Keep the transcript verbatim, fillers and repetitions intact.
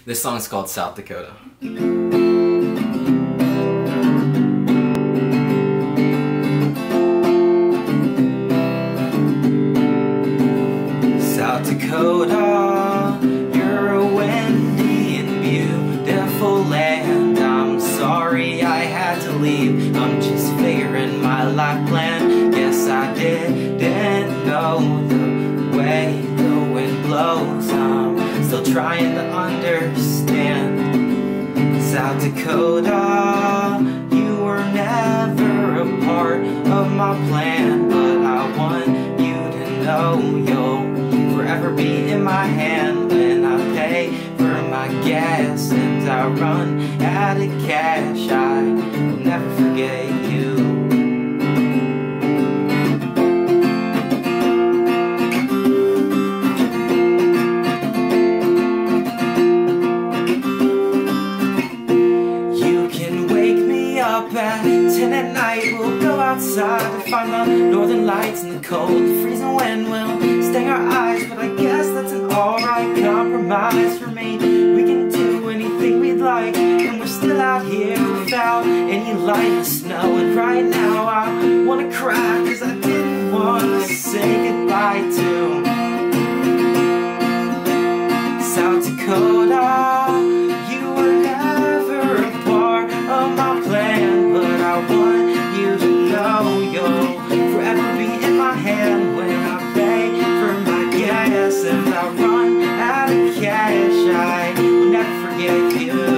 This song is called South Dakota. South Dakota, you're a windy and beautiful land. I'm sorry I had to leave, I'm just figuring my life plan. Guess I didn't know the way the wind blows. I'm still trying to understand. South Dakota, you were never a part of my plan, but I want you to know you'll forever be in my hand when I pay for my gas and I run out of cash. I will never forget you. Up at ten at night, we'll go outside to find the northern lights, and the cold, freezing wind will sting our eyes. But I guess that's an alright compromise for me. We can do anything we'd like, and we're still out here without any light in the snow. And right now I wanna cry, cause I didn't wanna say goodbye to South Dakota. You were never a part of my plan, but I want you to know you'll forever be in my hand when I pay for my gas and I run out of cash. I will never forget you.